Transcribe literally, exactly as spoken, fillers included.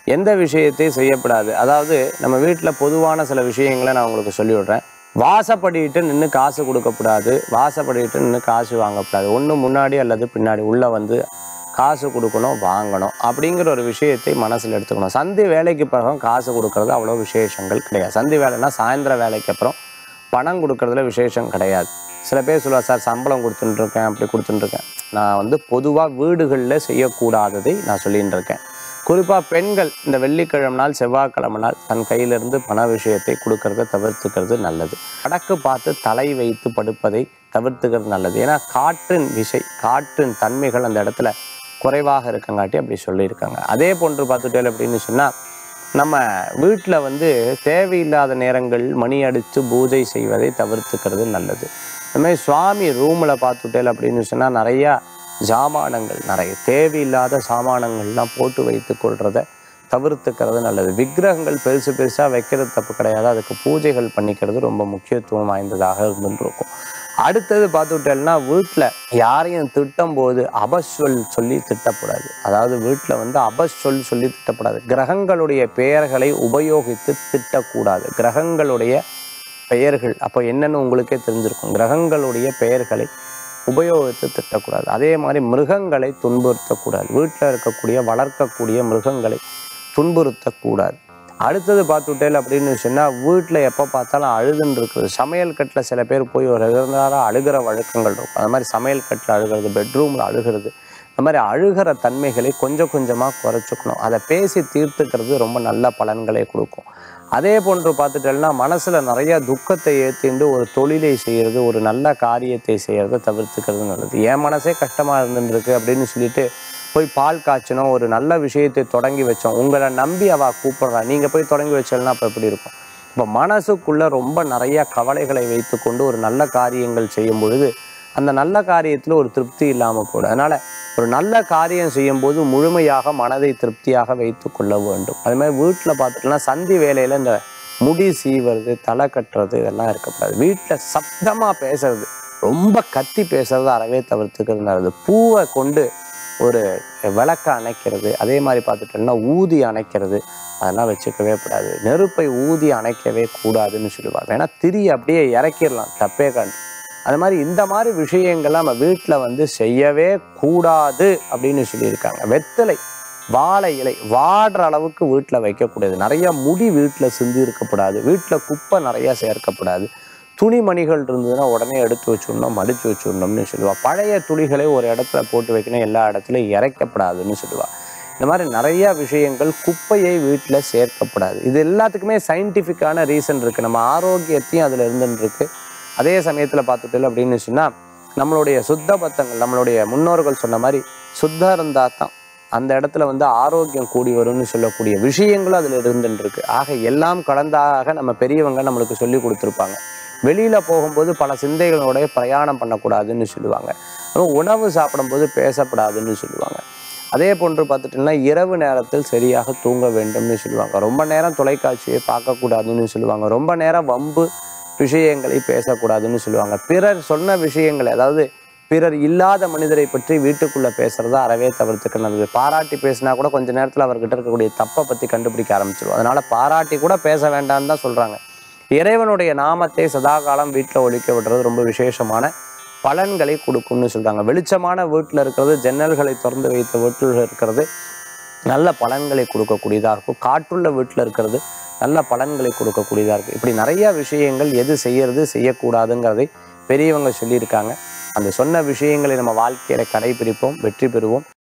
எந்த விஷயத்தையும் செய்யப்படாது. அதாவது நம்ம வீட்டில் பொதுவான சில விஷயங்களை நான் உங்களுக்கு சொல்லிவிடுறேன். வாசப்படிட்டு நின்று காசு கொடுக்கக்கூடாது, வாசப்படிட்டு நின்று காசு வாங்கக்கூடாது. ஒன்று முன்னாடி அல்லது பின்னாடி உள்ளே வந்து காசு கொடுக்கணும், வாங்கணும் அப்படிங்கிற ஒரு விஷயத்தை மனசில் எடுத்துக்கணும். சந்தி வேலைக்கு பிறகு காசு கொடுக்கறது அவ்வளோ விசேஷங்கள் கிடையாது. சந்தி வேலைன்னா சாயந்தர வேலைக்கு அப்புறம் பணம் கொடுக்கறதுல விசேஷம் கிடையாது. சில பேர் சொல்லுவாள், சார் சம்பளம் கொடுத்துட்டுருக்கேன், அப்படி கொடுத்துட்டுருக்கேன். நான் வந்து பொதுவாக வீடுகளில் செய்யக்கூடாததை நான் சொல்லிகிட்டு இருக்கேன். குறிப்பாக பெண்கள் இந்த வெள்ளிக்கிழமை நாள் செவ்வாய்க்கிழமை நாள் தன் கையிலிருந்து பண விஷயத்தை கொடுக்கறத தவிர்த்துக்கிறது நல்லது. வடக்கு பார்த்து தலை வைத்து படுப்பதை தவிர்த்துக்கிறது நல்லது. ஏன்னா காற்றின் விசை, காற்றின் தன்மைகள் அந்த இடத்துல குறைவாக இருக்கங்காட்டி அப்படி சொல்லியிருக்காங்க. அதே போன்று பார்த்துட்டேன் அப்படின்னு சொன்னால், நம்ம வீட்டில் வந்து தேவையில்லாத நேரங்கள் மணி அடித்து பூஜை செய்வதை தவிர்த்துக்கிறது நல்லது. அதுமாதிரி சுவாமி ரூமில் பார்த்துட்டேன் அப்படின்னு சொன்னால் நிறையா ஜாமானங்கள், நிறைய தேவையில்லாத சாமானங்கள்லாம் போட்டு வைத்து கொள்றதை தவிர்த்துக்கிறது நல்லது. விக்கிரகங்கள் பெருசு பெருசாக வைக்கிறது தப்பு கிடையாது, அதுக்கு பூஜைகள் பண்ணிக்கிறது ரொம்ப முக்கியத்துவம் வாய்ந்ததாக இருந்துருக்கும். அடுத்தது பார்த்துக்கிட்டேன்னா, வீட்டில் யாரையும் திட்டும் போது அபஸ்வல் சொல்லி திட்டக்கூடாது. அதாவது வீட்டில் வந்து அபஸ்வல் சொல்லி திட்டக்கூடாது. கிரகங்களுடைய பெயர்களை உபயோகித்து திட்டக்கூடாது. கிரகங்களுடைய பெயர்கள் அப்போ என்னென்னு உங்களுக்கே தெரிஞ்சிருக்கும். கிரகங்களுடைய பெயர்களை உபயோகித்து திட்டக்கூடாது. அதே மாதிரி மிருகங்களை துன்புறுத்தக்கூடாது. வீட்டில் இருக்கக்கூடிய வளர்க்கக்கூடிய மிருகங்களை துன்புறுத்தக்கூடாது. அடுத்தது பார்த்துட்டேல் அப்படின்னு சொன்னால், வீட்டில் எப்போ பார்த்தாலும் அழுதுன்னு இருக்குது. சமையல் கட்டில் சில பேர் போய் ஒரு ரெகுலராக அழுகிற வழக்கங்கள் இருக்கும். அது மாதிரி சமையல் கட்டில் அழுகிறது, பெட்ரூமில் அழுகிறது, இந்த மாதிரி அழுகிற தன்மைகளை கொஞ்சம் கொஞ்சமாக குறைச்சிக்கணும். அதை பேசி தீர்த்துக்கிறது ரொம்ப நல்ல பலன்களை கொடுக்கும். அதே போன்று பார்த்துட்டேன்னா, மனசில் நிறைய துக்கத்தை ஏற்றிண்டு ஒரு தொழிலை செய்கிறது, ஒரு நல்ல காரியத்தை செய்கிறத தவிர்த்துக்கிறது நல்லது. என் மனசே கஷ்டமாக இருந்துருக்கு அப்படின்னு சொல்லிட்டு போய் பால் காய்ச்சணும், ஒரு நல்ல விஷயத்தை தொடங்கி வச்சோம், உங்களை நம்பி அவள் கூப்பிட்றா, நீங்கள் போய் தொடங்கி வச்சோன்னா அப்போ எப்படி இருக்கும்? இப்போ மனசுக்குள்ளே ரொம்ப நிறையா கவலைகளை வைத்து கொண்டு ஒரு நல்ல காரியங்கள் செய்யும் பொழுது அந்த நல்ல காரியத்தில் ஒரு திருப்தி இல்லாமல் போடும். அதனால் ஒரு நல்ல காரியம் செய்யும்போது முழுமையாக மனதை திருப்தியாக வைத்து கொள்ள வேண்டும். அதுமாதிரி வீட்டில் பார்த்துட்டோம்னா, சந்தி வேலையில் இந்த முடி சீவுறது, தலை கட்டுறது இதெல்லாம் இருக்கக்கூடாது. வீட்டில் சப்தமாக பேசுறது, ரொம்ப கத்தி பேசுறது அறவே தவிர்த்துக்கிறது நல்லது. பூவை கொண்டு ஒரு விளக்க அணைக்கிறது, அதே மாதிரி பார்த்துட்டோம்னா ஊதி அணைக்கிறது, அதெல்லாம் வச்சுக்கவே கூடாது. நெருப்பை ஊதி அணைக்கவே கூடாதுன்னு சொல்லுவாங்க. ஏன்னா திரி அப்படியே இறக்கிடலாம், தப்பே காண்டு. அது மாதிரி இந்த மாதிரி விஷயங்கள்லாம் நம்ம வீட்டில் வந்து செய்யவே கூடாது அப்படின்னு சொல்லியிருக்காங்க. வெத்தலை, வாழை இலை வாடுற அளவுக்கு வீட்டில் வைக்கக்கூடாது. நிறையா முடி வீட்டில் சிந்தி இருக்கக்கூடாது. வீட்டில் குப்பை நிறையா சேர்க்கப்படாது. துணிமணிகள் இருந்ததுன்னா உடனே எடுத்து வச்சுடணும், மடித்து வச்சுடணும்னு சொல்லுவாள். பழைய துணிகளை ஒரு இடத்துல போட்டு வைக்கணும், எல்லா இடத்துலையும் இறைக்கப்படாதுன்னு சொல்லுவாள். இந்த மாதிரி நிறையா விஷயங்கள், குப்பையை வீட்டில் சேர்க்கப்படாது. இது எல்லாத்துக்குமே சயின்டிஃபிக்கான ரீசன் இருக்குது. நம்ம ஆரோக்கியத்தையும் அதில் இருந்துன்னு இருக்குது. அதே சமயத்தில் பார்த்துட்டு அப்படின்னு சொன்னால், நம்மளுடைய சுத்த பத்தங்கள், நம்மளுடைய முன்னோர்கள் சொன்ன மாதிரி சுத்தம் இருந்தால் தான் அந்த இடத்துல வந்து ஆரோக்கியம் கூடி வரும்னு சொல்லக்கூடிய விஷயங்களும் அதில் இருந்துன்னு இருக்கு. ஆக எல்லாம் கலந்தாக நம்ம பெரியவங்க நம்மளுக்கு சொல்லி கொடுத்துருப்பாங்க. வெளியில் போகும்போது பல சிந்தைகளோடைய பிரயாணம் பண்ணக்கூடாதுன்னு சொல்லுவாங்க. உணவு சாப்பிடும்போது பேசப்படாதுன்னு சொல்லுவாங்க. அதே போன்று பார்த்துட்டோம்னா, இரவு நேரத்தில் சரியாக தூங்க வேண்டும்னு சொல்லுவாங்க. ரொம்ப நேரம் தொலைக்காட்சியை பார்க்கக்கூடாதுன்னு சொல்லுவாங்க. ரொம்ப நேரம் வம்பு விஷயங்களை பேசக்கூடாதுன்னு சொல்லுவாங்க. பிறர் சொன்ன விஷயங்களை, அதாவது பிறர் இல்லாத மனிதரை பற்றி வீட்டுக்குள்ளே பேசுகிறதா அறவே தவிர்த்துக்க நல்லது. பாராட்டி பேசினா கூட கொஞ்ச நேரத்தில் அவர்கிட்ட இருக்கக்கூடிய தப்பை பற்றி கண்டுபிடிக்க ஆரம்பிச்சிடும். அதனால் பாராட்டி கூட பேச வேண்டாம்னு தான் சொல்கிறாங்க. இறைவனுடைய நாமத்தை சதாகாலம் வீட்டில் ஒழிக்க விடுறது ரொம்ப விசேஷமான பலன்களை கொடுக்கும்னு சொல்கிறாங்க. வெளிச்சமான வீட்டில் இருக்கிறது, ஜன்னல்களை திறந்து வைத்த வீட்டில் இருக்கிறது நல்ல பலன்களை கொடுக்கக்கூடியதாக இருக்கும். காற்றுள்ள வீட்டில் இருக்கிறது நல்ல பலன்களை கொடுக்கக்கூடியதாக இருக்கும். இப்படி நிறைய விஷயங்கள் எது செய்யறது செய்யக்கூடாதுங்கிறதை பெரியவங்க சொல்லியிருக்காங்க. அந்த சொன்ன விஷயங்களை நம்ம வாழ்க்கையில கடைபிடிப்போம், வெற்றி பெறுவோம்.